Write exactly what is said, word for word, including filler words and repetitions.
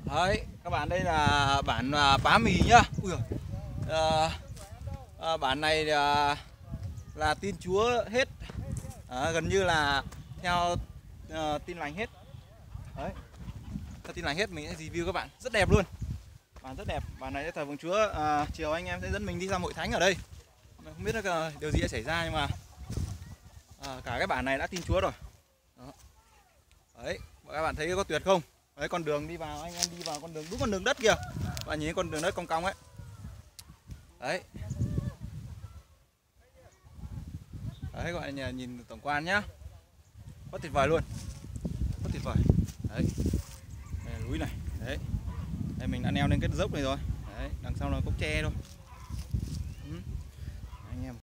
Đấy, các bạn, đây là bản à, Bá Mì nhá. Ui giời. À, à, bản này là, là tin Chúa hết. À, gần như là theo à, tin lành hết. Đấy, theo tin lành hết, mình sẽ review các bạn. Rất đẹp luôn. Bản rất đẹp. Bản này thờ phượng Chúa. À, chiều anh em sẽ dẫn mình đi ra hội thánh ở đây. Mình không biết là điều gì sẽ xảy ra, nhưng mà à, cả cái bản này đã tin Chúa rồi. Đó. Đấy, các bạn thấy có tuyệt không? Đấy, con đường đi vào, anh em đi vào con đường, đúng con đường đất kìa. Bạn nhìn con đường đất cong cong ấy. Đấy. Đấy, gọi là nhìn tổng quan nhá. Rất tuyệt vời luôn. Rất tuyệt vời. Đấy. Đây là núi này. Đấy. Đây mình đã leo lên cái dốc này rồi. Đấy, đằng sau là cốc tre thôi. Ừ. Anh em